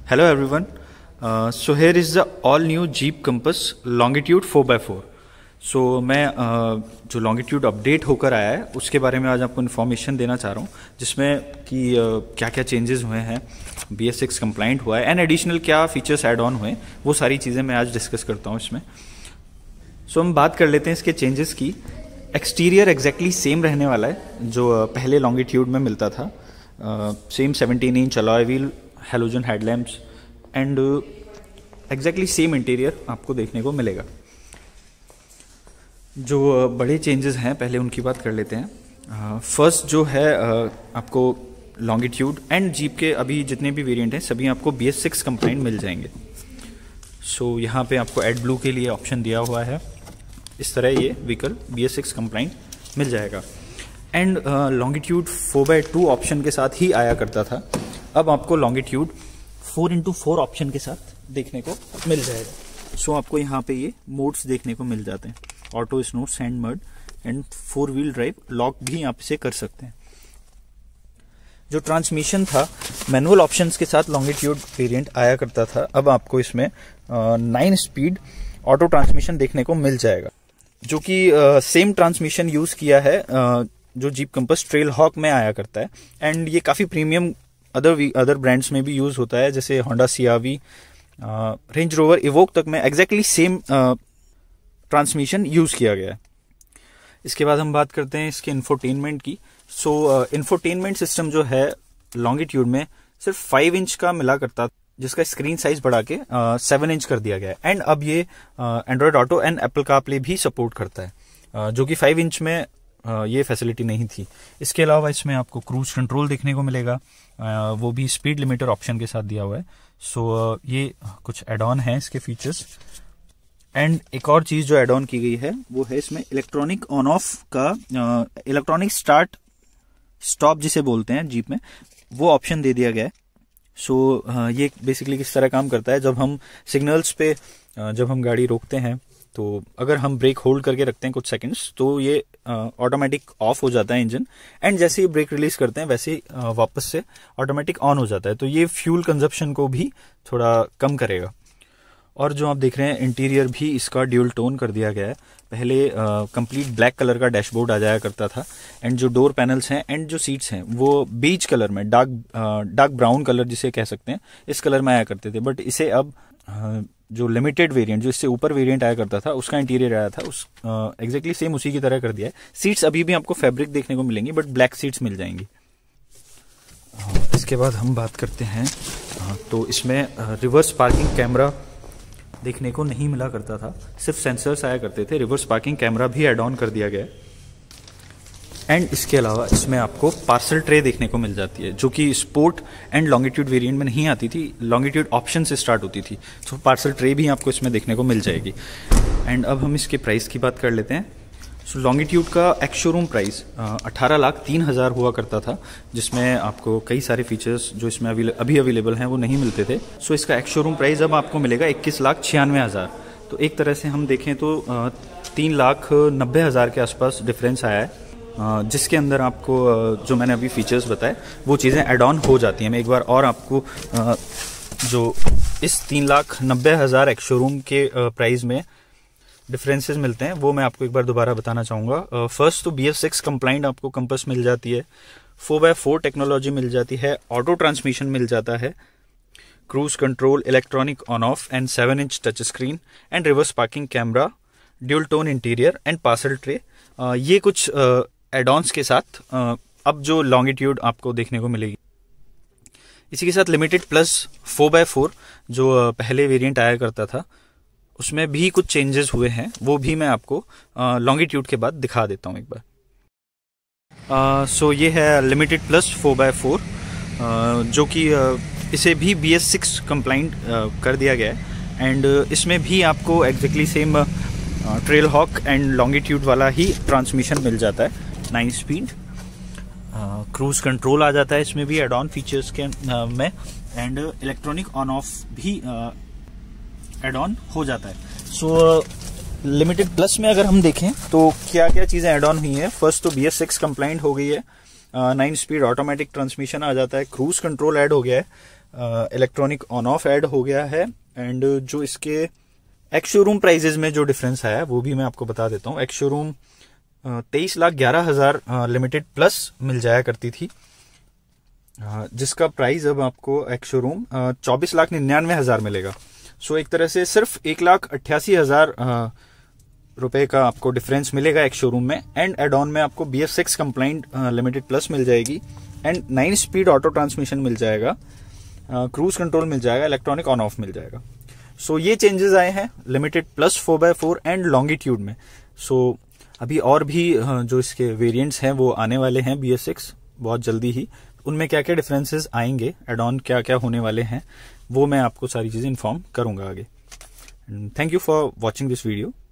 Hello everyone. So here is the all new Jeep Compass Longitude 4x4. So मैं जो Longitude update होकर आया है उसके बारे में आज आपको इन्फॉर्मेशन देना चाह रहा हूँ, जिसमें कि क्या क्या चेंजेस हुए हैं, BS6 कंप्लाइंट हुआ है एंड एडिशनल क्या फीचर्स ऐड ऑन हुए, वो सारी चीज़ें मैं आज डिस्कस करता हूँ इसमें। सो हम बात कर लेते हैं इसके चेंजेस की। एक्सटीरियर एग्जैक्टली सेम रहने वाला है जो पहले Longitude में मिलता था। Same 17 inch alloy wheel, halogen headlamps and exactly same interior आपको देखने को मिलेगा। जो बड़े चेंजेस हैं पहले उनकी बात कर लेते हैं। फर्स्ट जो है आपको लॉन्गिट्यूड एंड जीप के अभी जितने भी वेरिएंट हैं सभी आपको BS6 कंप्लाइंट मिल जाएंगे। सो यहाँ पे आपको एड ब्लू के लिए ऑप्शन दिया हुआ है, इस तरह ये व्हीकल BS6 कंप्लाइंट मिल जाएगा। एंड लॉन्गिट्यूड 4x2 ऑप्शन के साथ ही आया करता था, अब आपको लॉन्गिट्यूड 4x4 ऑप्शन के साथ देखने को मिल जाएगा। सो आपको यहाँ पे ये मोड्स देखने को मिल जाते हैं, auto, snow, sand, mud and 4 wheel drive. Lock भी आप इसे कर सकते हैं। जो ट्रांसमिशन था मैनुअल ऑप्शंस के साथ लॉन्गिट्यूड वेरिएंट आया करता था, अब आपको इसमें 9 स्पीड ऑटो ट्रांसमिशन देखने को मिल जाएगा, जो कि सेम ट्रांसमिशन यूज किया है जो जीप कंपस ट्रेल हॉक में आया करता है। एंड ये काफी प्रीमियम अदर ब्रांड्स में भी यूज होता है, जैसे Honda CR-V, range rover evoke तक में एग्जैक्टली सेम ट्रांसमिशन यूज किया गया है। इसके बाद हम बात करते हैं इसके इंफोटेनमेंट की। सो इंफोटेनमेंट सिस्टम जो है लॉन्गिट्यूड में सिर्फ 5 इंच का मिला करता, जिसका स्क्रीन साइज बढ़ा के 7 इंच कर दिया गया है। एंड अब ये Android Auto and Apple CarPlay भी सपोर्ट करता है, जो कि 5 इंच में ये फैसिलिटी नहीं थी। इसके अलावा इसमें आपको क्रूज कंट्रोल देखने को मिलेगा, वो भी स्पीड लिमिटर ऑप्शन के साथ दिया हुआ है। सो ये कुछ एड ऑन है इसके फीचर्स। एंड एक और चीज जो एड ऑन की गई है वो है इसमें इलेक्ट्रॉनिक ऑन ऑफ का, इलेक्ट्रॉनिक स्टार्ट स्टॉप जिसे बोलते हैं जीप में, वो ऑप्शन दे दिया गया है। सो ये बेसिकली किस तरह काम करता है, जब हम सिग्नल्स पे जब हम गाड़ी रोकते हैं तो अगर हम ब्रेक होल्ड करके रखते हैं कुछ सेकंड्स तो ये ऑटोमेटिक ऑफ हो जाता है इंजन, एंड जैसे ही ब्रेक रिलीज करते हैं वैसे ही वापस से ऑटोमेटिक ऑन हो जाता है। तो ये फ्यूल कंजप्शन को भी थोड़ा कम करेगा। और जो आप देख रहे हैं इंटीरियर भी इसका ड्यूल टोन कर दिया गया है। पहले कंप्लीट ब्लैक कलर का डैशबोर्ड आ जाया करता था, एंड जो डोर पैनल्स हैं एंड जो सीट्स हैं वो बीज कलर में, डार्क ब्राउन कलर जिसे कह सकते हैं, इस कलर में आया करते थे। बट इसे अब जो लिमिटेड वेरिएंट, जो इससे ऊपर वेरिएंट आया करता था, उसका इंटीरियर आया था उस एग्जैक्टली सेम उसी की तरह कर दिया है। सीट्स अभी भी आपको फैब्रिक देखने को मिलेंगी, बट ब्लैक सीट्स मिल जाएंगी। इसके बाद हम बात करते हैं, तो इसमें रिवर्स पार्किंग कैमरा देखने को नहीं मिला करता था, सिर्फ सेंसर्स आया करते थे। रिवर्स पार्किंग कैमरा भी एड ऑन कर दिया गया है। एंड इसके अलावा इसमें आपको पार्सल ट्रे देखने को मिल जाती है, जो कि स्पोर्ट एंड लॉन्गिट्यूड वेरिएंट में नहीं आती थी, लॉन्गिट्यूड ऑप्शन से स्टार्ट होती थी। तो पार्सल ट्रे भी आपको इसमें देखने को मिल जाएगी। एंड अब हम इसके प्राइस की बात कर लेते हैं। सो लॉन्गिट्यूड का एक्स शोरूम प्राइस 18,03,000 हुआ करता था, जिसमें आपको कई सारे फीचर्स जो इसमें अभी अवेलेबल हैं वो नहीं मिलते थे। सो इसका एक्स शोरूम प्राइस अब आपको मिलेगा 21,96,000। तो एक तरह से हम देखें तो 3,90,000 के आसपास डिफरेंस आया है, जिसके अंदर आपको जो मैंने अभी फीचर्स बताए वो चीज़ें ऐड ऑन हो जाती हैं। मैं एक बार और आपको जो इस 3,90,000 एक्स शोरूम के प्राइस में डिफरेंसेस मिलते हैं वो मैं आपको एक बार दोबारा बताना चाहूँगा। फर्स्ट तो BS6 कंप्लाइंट आपको कंपस मिल जाती है, 4x4 टेक्नोलॉजी मिल जाती है, ऑटो ट्रांसमिशन मिल जाता है, cruise control, electronic on off and 7 inch touch screen and reverse parking camera, dual tone interior and parcel tray. ये कुछ एड-ऑन्स के साथ अब जो लॉन्गिट्यूड आपको देखने को मिलेगी। इसी के साथ लिमिटेड प्लस 4x4 जो पहले वेरिएंट आया करता था उसमें भी कुछ चेंजेस हुए हैं, वो भी मैं आपको लॉन्गिट्यूड के बाद दिखा देता हूँ एक बार। सो ये है लिमिटेड प्लस 4x4, जो कि इसे भी BS6 कंप्लाइंट कर दिया गया है। एंड इसमें भी आपको exactly same Trailhawk and Longitude वाला ही ट्रांसमिशन मिल जाता है, 9 स्पीड। क्रूज कंट्रोल आ जाता है इसमें भी एड ऑन फीचर्स के में, एंड इलेक्ट्रॉनिक ऑन ऑफ भी एड ऑन हो जाता है। सो लिमिटेड प्लस में अगर हम देखें तो क्या क्या चीजें एड ऑन हुई है। फर्स्ट तो BS6 कंप्लाइंट हो गई है, 9 स्पीड ऑटोमेटिक ट्रांसमिशन आ जाता है, क्रूज कंट्रोल ऐड हो गया है, इलेक्ट्रॉनिक ऑन ऑफ ऐड हो गया है, एंड जो इसके एक्स शोरूम प्राइजेज में जो डिफरेंस आया है वो भी मैं आपको बता देता हूँ। एक्स शोरूम 23,11,000 लिमिटेड प्लस मिल जाया करती थी, जिसका प्राइस अब आपको एक्स शोरूम 24,99,000 मिलेगा। सो एक तरह से सिर्फ 1,88,000 रुपए का आपको डिफरेंस मिलेगा एक्स शोरूम में। एंड एड ऑन में आपको BS6 कंप्लाइंट लिमिटेड प्लस मिल जाएगी, एंड 9 स्पीड ऑटो ट्रांसमिशन मिल जाएगा, क्रूज कंट्रोल मिल जाएगा, इलेक्ट्रॉनिक ऑन ऑफ मिल जाएगा। सो ये चेंजेस आए हैं limited plus 4x4 and longitude में। सो अभी और भी जो इसके वेरिएंट्स हैं वो आने वाले हैं BS6 बहुत जल्दी ही। उनमें क्या क्या डिफरेंसेस आएंगे, एड ऑन क्या क्या होने वाले हैं, वो मैं आपको सारी चीजें इन्फॉर्म करूंगा आगे। Thank you for watching this video.